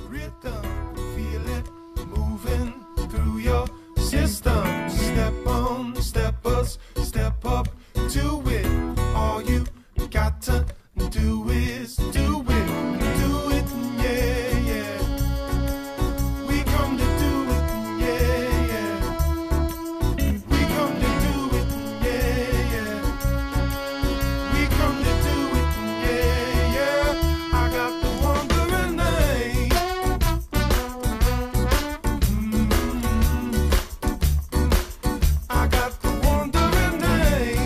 rhythm, feel it moving through your system. Step on the steppers, step up to it. All you got to do is do it, yeah, yeah. We come to do it, yeah, yeah. We come to do it, yeah, yeah. We come to do it, yeah, yeah. I got the wandering eye. I got the wandering eye.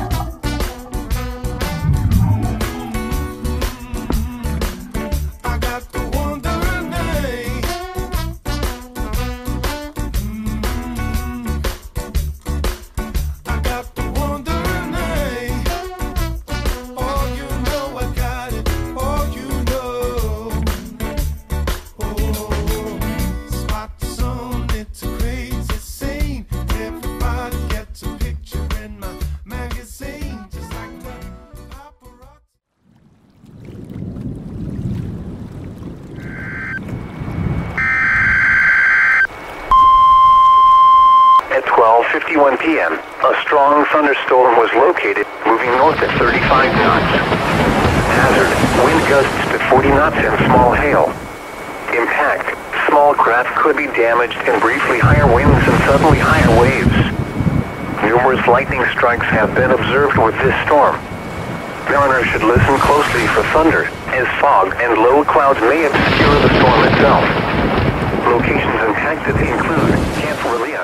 I got the wandering eye. I got the wandering eye. Oh, you know I got it. Oh, you know. Oh, spots on it's a crazy scene. Everybody gets a picture in my magazine, just like the paparazzi. At 12:51 p.m., a strong thunderstorm was located, moving north at 35 knots. Hazard, wind gusts to 40 knots and small hail. Impact, small craft could be damaged and briefly higher winds and suddenly higher waves. Numerous lightning strikes have been observed with this storm. Mariners should listen closely for thunder, as fog and low clouds may obscure the storm itself. Locations impacted include Camp Relief,